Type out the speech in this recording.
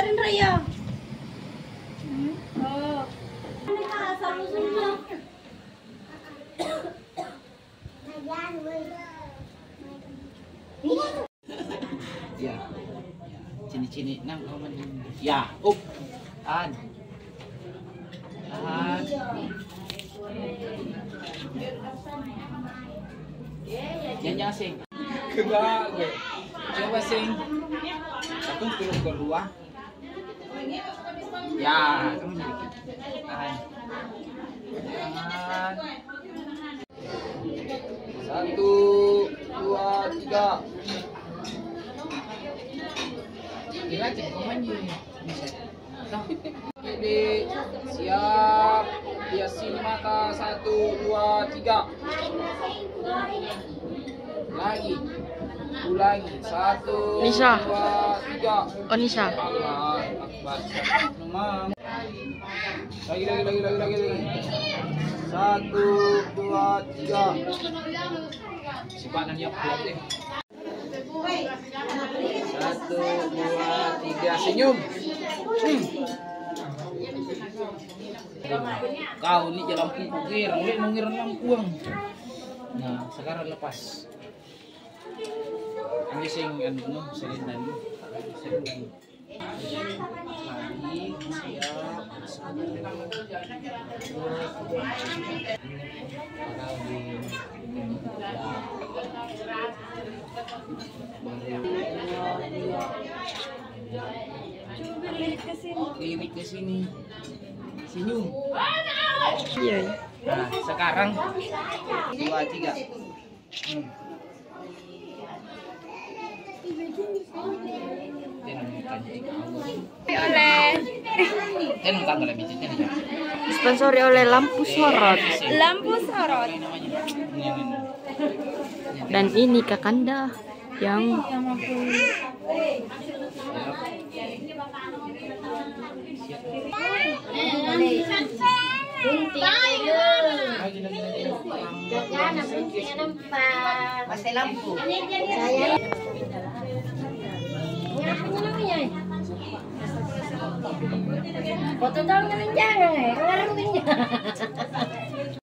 rin Raya. Oh. Ya. Cini-cini nang kawan. Ya, up. Tahan. Tahan. Jangan sing. Keba gue. Coba sing. Satu turun kedua. Ya, kamu jadi. Tahan. Tahan. 1, 2, 3. Kira cek komennya. Jadi siap. Hiasin mata 1, 2, 3. Lagi. Ulangi 1, Nisa. 2, 3. Oh Nisa. Allah Akbar. Memang. Lagi. 1, 2, 3. Si Banan yang kuat deh. 1, 2, 3. Senyum. Kau ini jalan pukir, ngir lampuang. Nah, sekarang lepas. Ini sing anu sering tadi. Lagi siap. Lirik ke sini. Senyum. Iya. Nah, sekarang 2, 3. Disponsori oleh lampu sorot. Lampu sorot. Dan ini Kakanda yang Masih lampu. Foto dong jangan